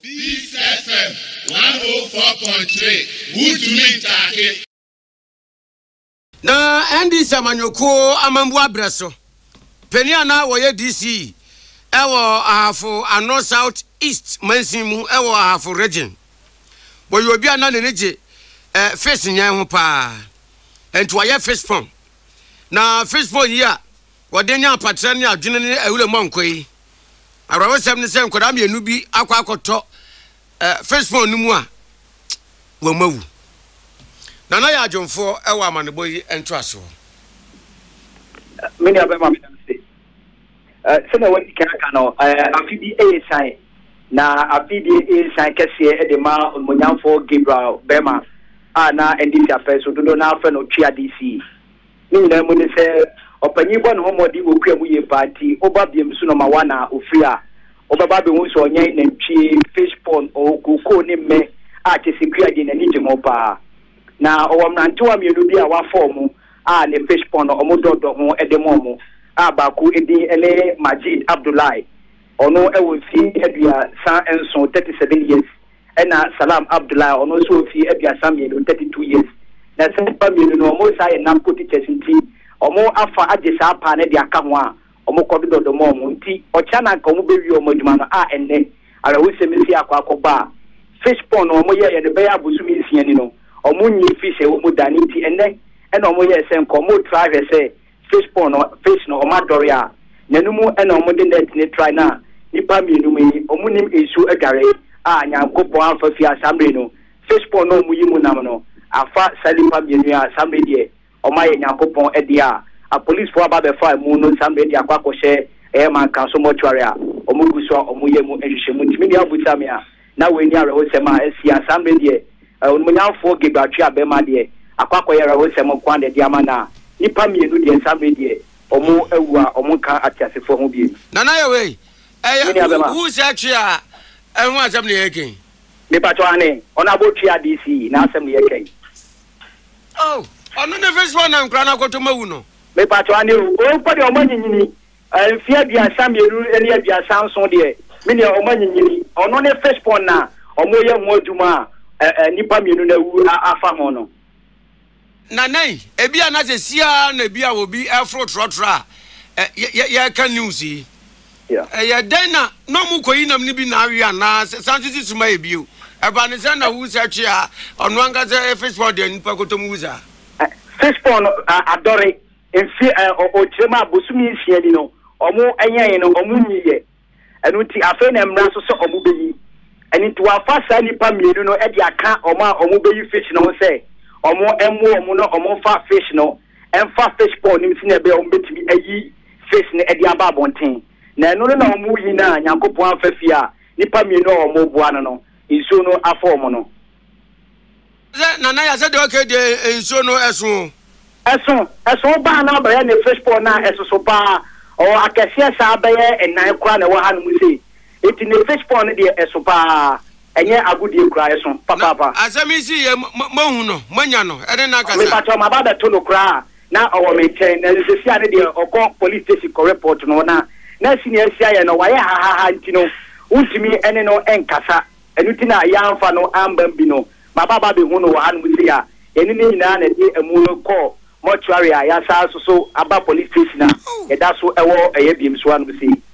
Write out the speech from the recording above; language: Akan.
Peace FM 104.3. Wutumi Take. Na Andy Samanyoko amambu abreso. Peniana woye DC. Ewo ahafo ano south east mansimu ewo ahafo region. Boy obi ana neje face nyan ho pa. Enti waye face pon. Na face pon yi a wode nya patra ne adwene ne awule mankoi. Arawo sem ne sem koda me enu bi akwa akoto face pon numu a wo mawu. Nana ya adwonfo ewa amanebo yi entraso. Many of them are sena wani kaka no afidi sign na afidi sign kese e de ma onmonyamfo Gabriel Bema na NDC affairs so do na afa no twa DC ni na mu ne se opanyi bo no homodi okua mu ye party oba biem so no ma wana ofia obaba be hu so onyen na twi fish pond o koko ne me a kesekua de na ni jemo pa na owam na ntewa mienu bi a wa form ne fish pond o mododo ho e de momo Abaku edi ele Majid Abdullahi ono ewo fi edua san enso 37 years ena Salam Abdullahi ono so fi edua san 32 years na sempa mienu no mo sai na poti chesinti omo afa agesa pa na dia ka ho a omo kodo do mo mo nti ocha na nka omo bewi omo dwuma no enne ara wo semisi akwa fish pond omo ye ne be abusumi nsiani no omo nyi fish e omo dani nti enne ena omo ye se nka omo try se fish pond fish no omadoria nanumu ena omode net ni try na nipa mienu mi omunim esu agare nyankopon afa fi asamre no fish pond no mu yimu nam no afa salipa mienu a asamre die omaye nyankopon edia a police for aba be fa mu no asamre dia kwa kohye man kan so mortuary a omugu so omuyemu ehwehemu ntimi dia butame a na weni are ho sema esi asamre die onmunyamfo gebatwa abema die akwa koyera ho sema kwande dia mana nipa mienu de ensambe de omo awua omo ka atiasefo ho bie nana yewe who say twa ehun asem ne yeken me pato ane ona bo twa DC na asem ne yeken oh ono ne face one na nkra na koto mawu no me pato ane o pa de omo nyinyini fia bia samienu ene bia sanson de me ne omo nyinyini ono ne face pon na omo ye ho aduma nipa mienu na wu afa ho no Nanay, ebia na se sia na ebia obi afro trotra ya ka news yi. Yeah. Ya den na no mu koyi nam ni bi na awi na santi suma ebio. Eba ne se na wu se twe a ono anga se fish pond de nipa kotom wuza. Fish pond adore enfi o chema bosumi nsia ni no. Omo enyen no omo nyiye. Enu ti afa na mra so so omo beyi. Eni to afa sa nipa mienu no e di aka omo beyi fish no se. Omo omo no omo fa fish no fa fish pond nim sine be omo betimi ayi fish ne edi aba bonten na eno na omo yi na Nyankopon afafia nipa mi no omo boa no nso no afọ omo no na ya se de okay de nso no eso ba na ba ne fish pond na eso so pa o akese sa ba ye enan kwa na wa hanu se eti ne fish pond de eso pa enye agudie kura eso papa asemisi ye mahu no manya no ede na kasa me pato ma ba beto no kura na owo me chen na sisia ne de okon police station ko report no na sini asia ye no waye ha ntino untimi ene no enkasa enuti na ya amfa no ambambi no baba be hu no wa anu se ya eni ni nyina na de emu ko mortuary ya sa so aba police station na e da so ewo eye biem so anu se